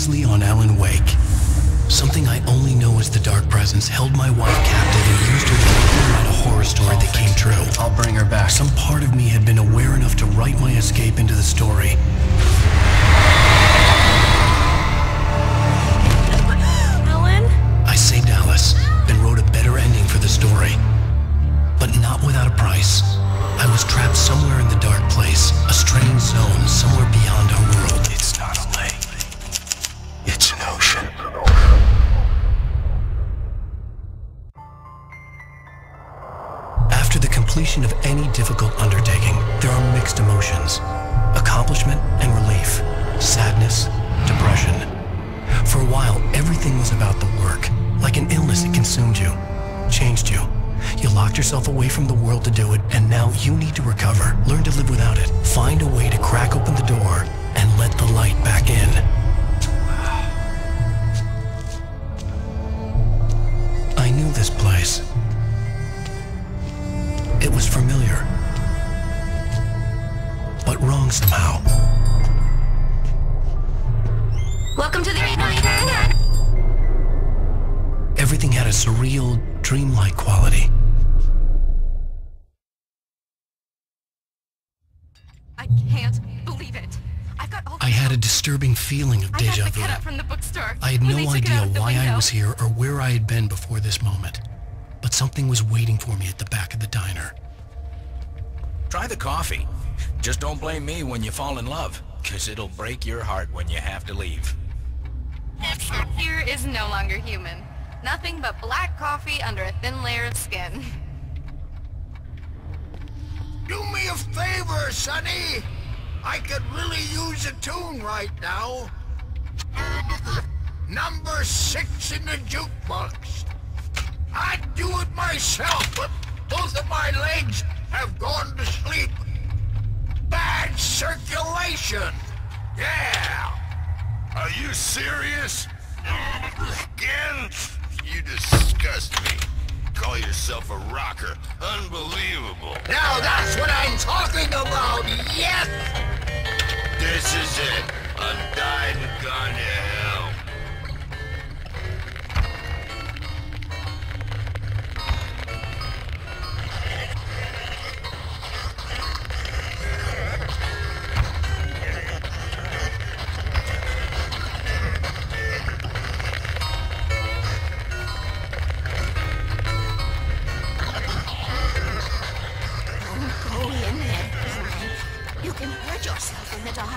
previously on Alan Wake. Something I only know as the Dark Presence held my wife captive and used her to write a horror story that came true. I'll bring her back. Some part of me had been aware enough to write my escape into the story. Alan? I saved Alice, and wrote a better ending for the story. But not without a price. I was trapped somewhere in the dark place, a strange zone somewhere beyond our world. It's not a lake. It's an ocean. After the completion of any difficult undertaking, there are mixed emotions. Accomplishment and relief. Sadness, depression. For a while, everything was about the work. Like an illness, it consumed you, changed you. You locked yourself away from the world to do it, and now you need to recover. Learn to live without it. Find a way to crack open the door and let the light back in. I knew this place. It was familiar, but wrong somehow. Welcome to the... Everything had a surreal, dreamlike quality. I can't believe it. I've got all... I had a disturbing feeling of I deja got the vu. cut up from the bookstore. I had when no they took it idea out of the why I window. was here or where I had been before this moment. But something was waiting for me at the back of the diner. Try the coffee. Just don't blame me when you fall in love, 'cause it'll break your heart when you have to leave. Here is no longer human. Nothing but black coffee under a thin layer of skin. Do me a favor, Sonny. I could really use a tune right now. Number 6 in the jukebox. I'd do it myself, but both of my legs have gone to sleep. Bad circulation. Yeah. Are you serious? Again? You disgust me. Call yourself a rocker. Unbelievable. Now that's what I'm talking about, yes! This is it. I'm died and gone to hell. Go in there, Alan. You can hurt yourself in the dark.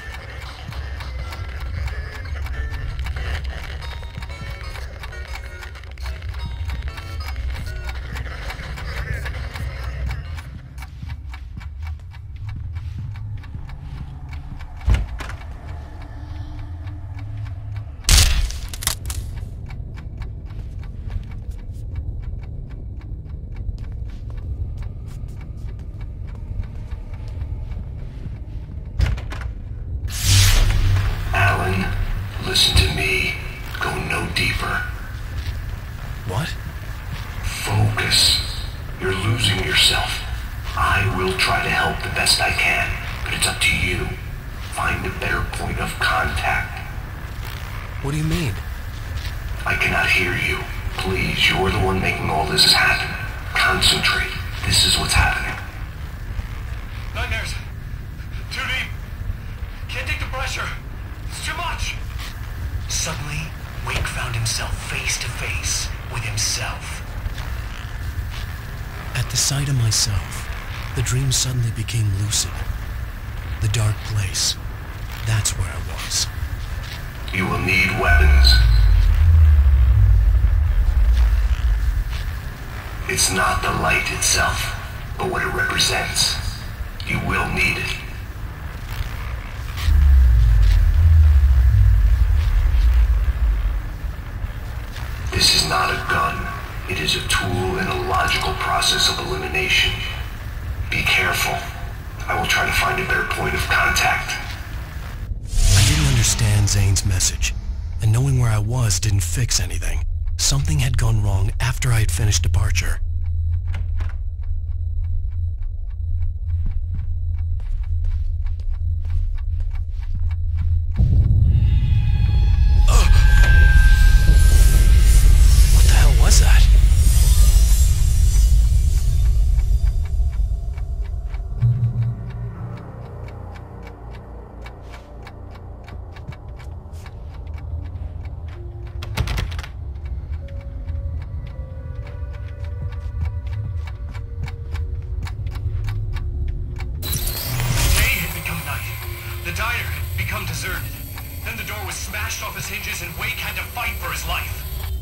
Listen to me. Go no deeper. What? Focus. You're losing yourself. I will try to help the best I can, but it's up to you. Find a better point of contact. What do you mean? I cannot hear you. Please, you're the one making all this happen. Concentrate. This is what's happening. Nightmares. Too deep. Can't take the pressure. It's too much. Suddenly, Wake found himself face to face with himself. At the sight of myself, the dream suddenly became lucid. The dark place. That's where I was. You will need weapons. It's not the light itself, but what it represents. You will need it. This is not a gun. It is a tool in a logical process of elimination. Be careful. I will try to find a better point of contact. I didn't understand Zane's message, and knowing where I was didn't fix anything. Something had gone wrong after I had finished departure. blizzard. Then the door was smashed off its hinges and Wake had to fight for his life.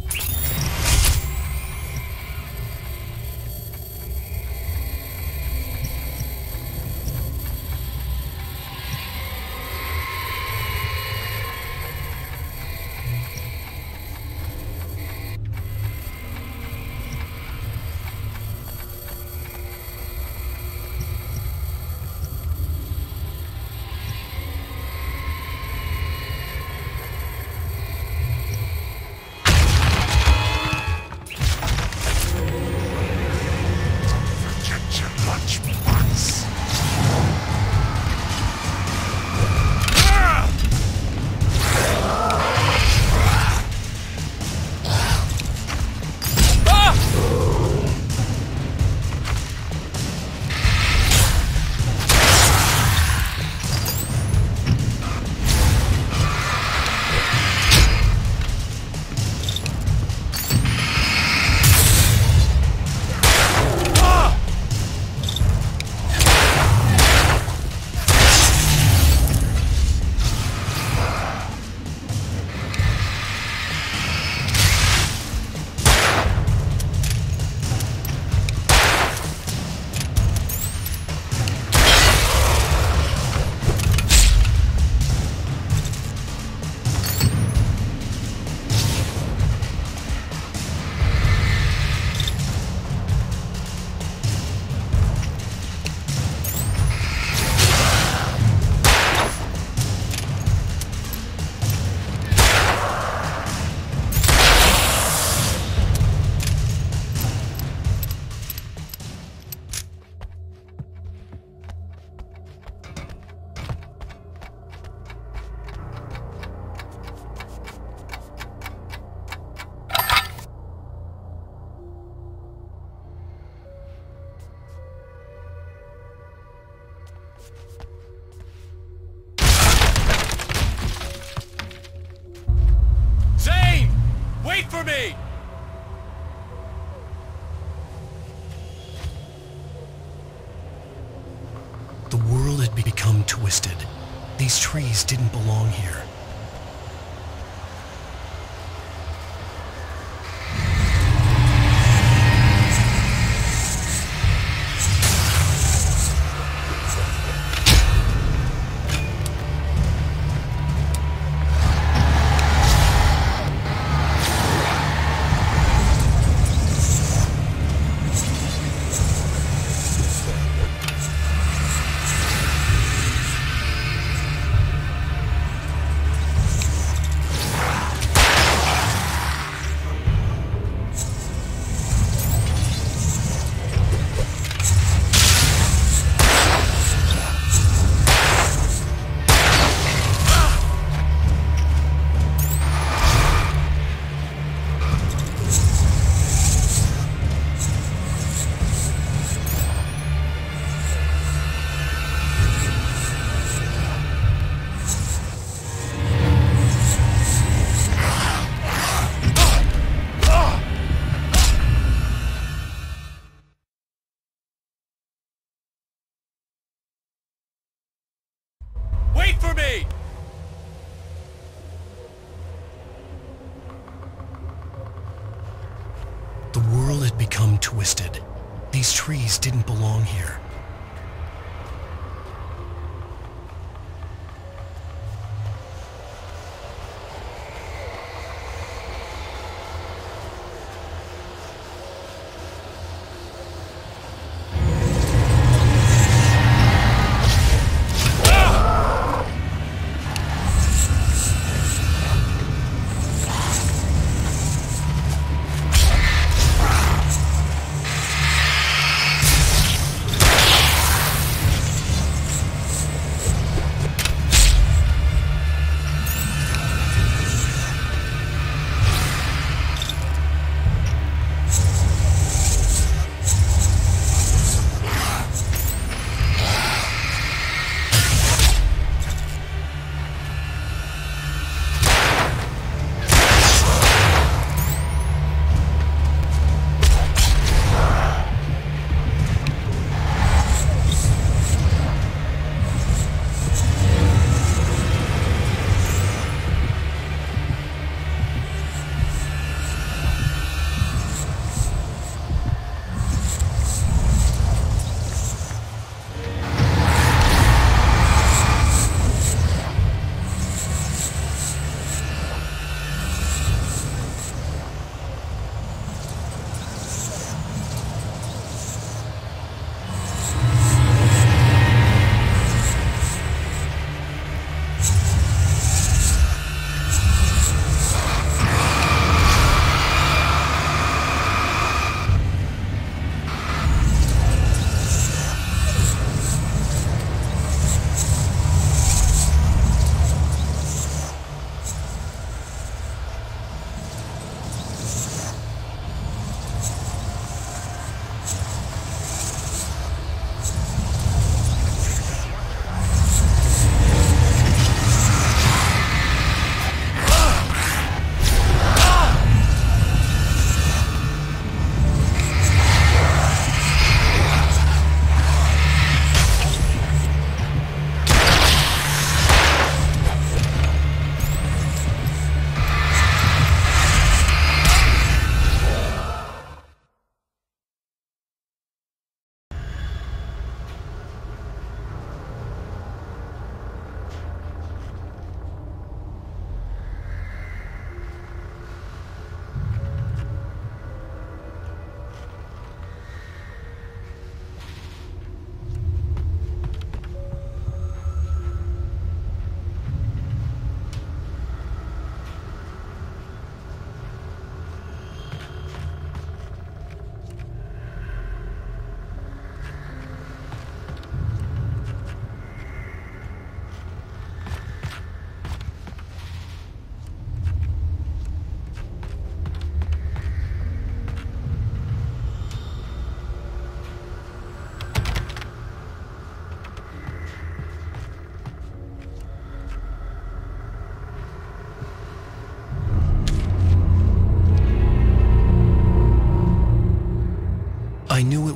Wait for me! The world had become twisted. These trees didn't belong here. Wait for me! The world had become twisted. These trees didn't belong here.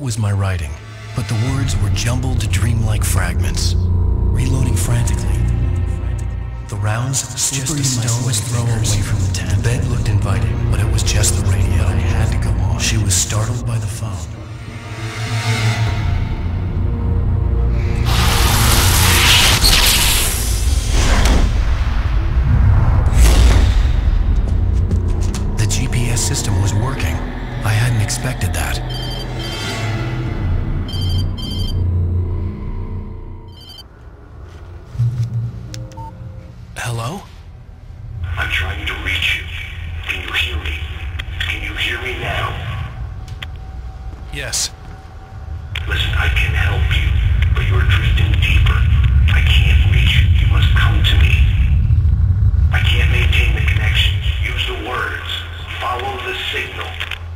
was my writing, but the words were jumbled dreamlike fragments. Reloading frantically. The rounds slippery stone was thrown away from the tent. The bed looked inviting, but it was just the radio. I had to go on. She was startled by the phone. The GPS system was working. I hadn't expected that. Hello? I'm trying to reach you. Can you hear me? Can you hear me now? Yes. Listen, I can help you, but you're drifting deeper. I can't reach you. You must come to me. I can't maintain the connection. Use the words. Follow the signal.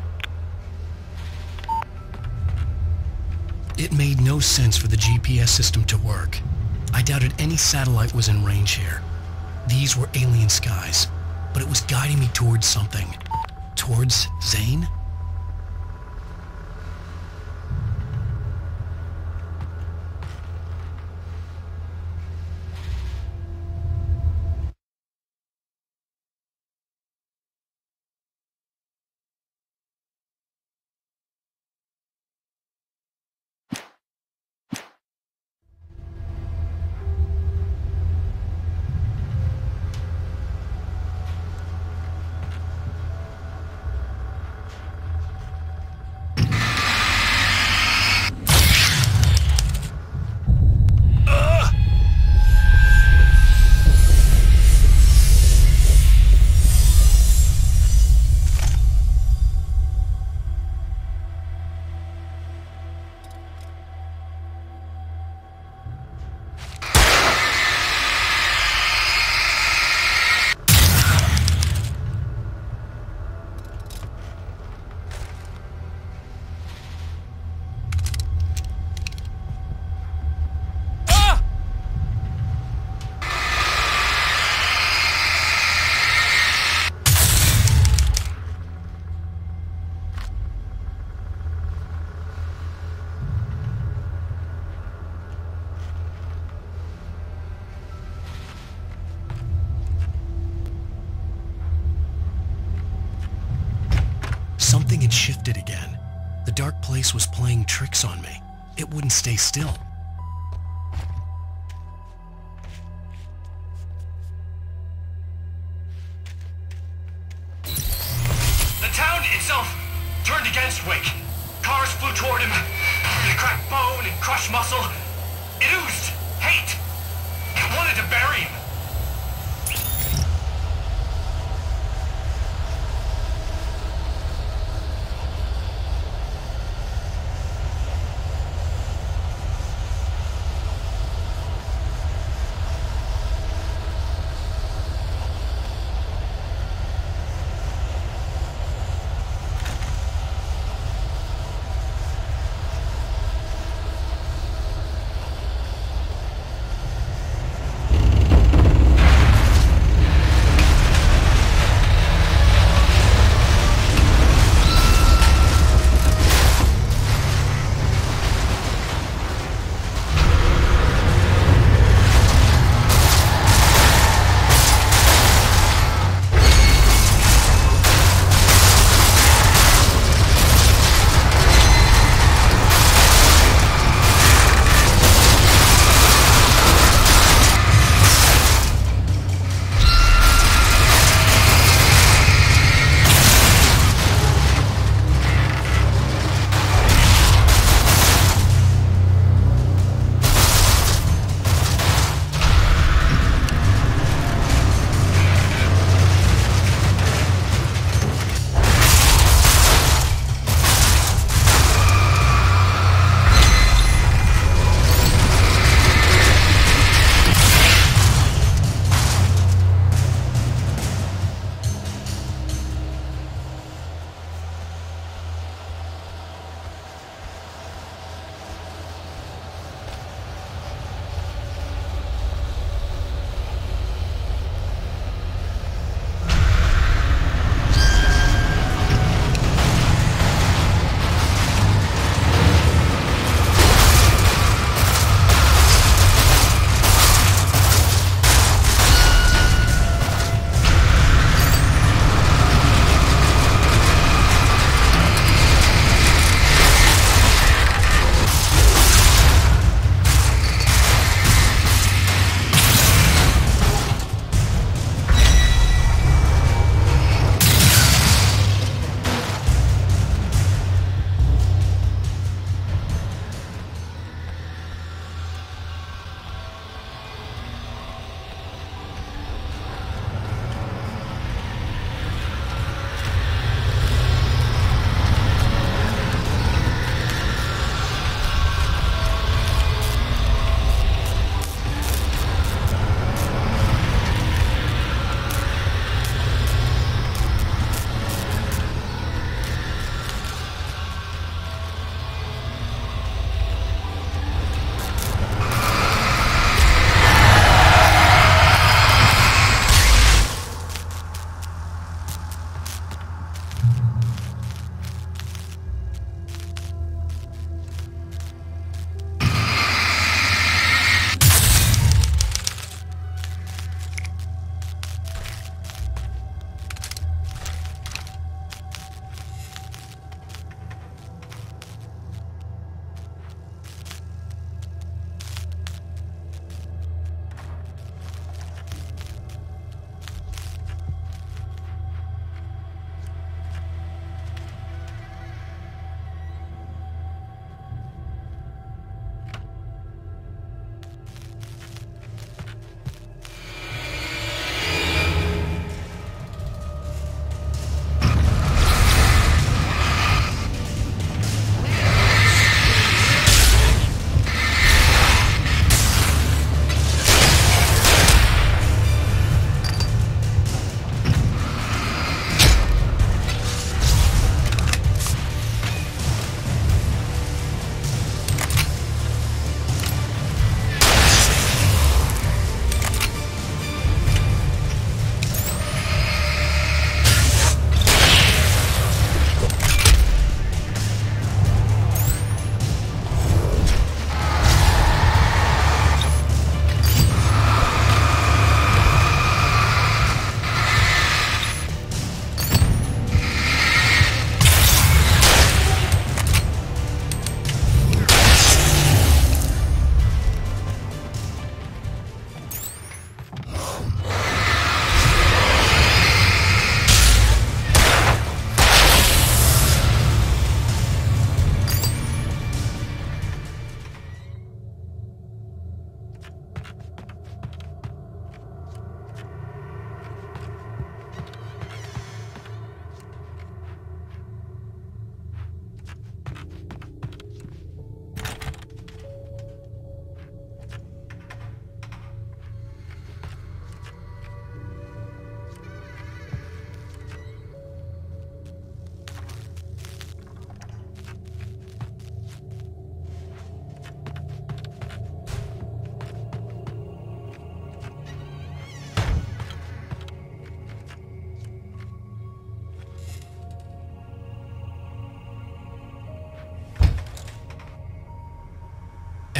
It made no sense for the GPS system to work. I doubted any satellite was in range here. These were alien skies, but it was guiding me towards something. Towards Zane? Something had shifted again. The dark place was playing tricks on me. It wouldn't stay still. The town itself turned against Wake. Cars flew toward him. It cracked bone and crushed muscle. It oozed hate. It wanted to bury him.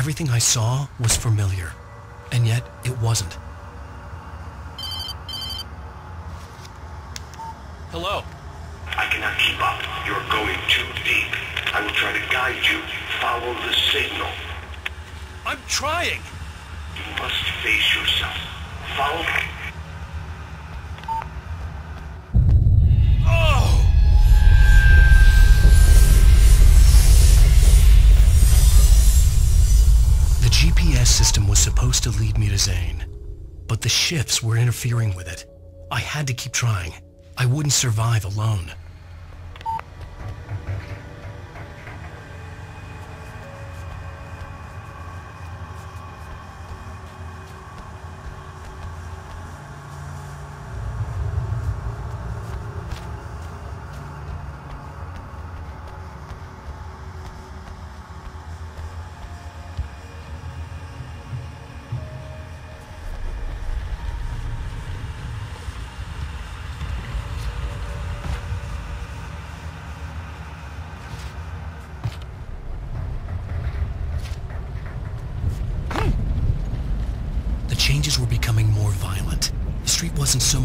Everything I saw was familiar, and yet it wasn't. Hello? I cannot keep up. You're going too deep. I will try to guide you. Follow the signal. I'm trying! You must face yourself. Follow me. Oh! The GPS system was supposed to lead me to Zane, but the shifts were interfering with it. I had to keep trying. I wouldn't survive alone. The changes were becoming more violent. The street wasn't so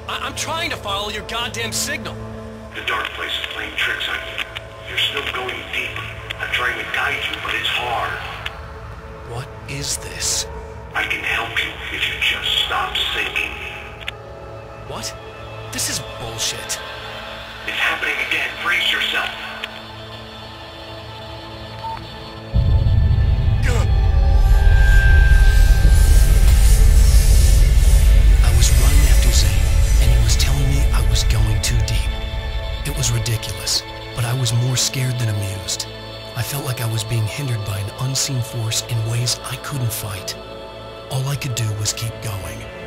I'm trying to follow your goddamn signal. The dark place is playing tricks on you. You're still going deeper. I'm trying to guide you, but it's hard. What is this? I can help you if you just stop sinking. What? This is bullshit. It's happening again. Brace yourself. I was running after Zane, and he was telling me I was going too deep. It was ridiculous, but I was more scared than amused. I felt like I was being hindered by an unseen force in ways I couldn't fight. All I could do was keep going.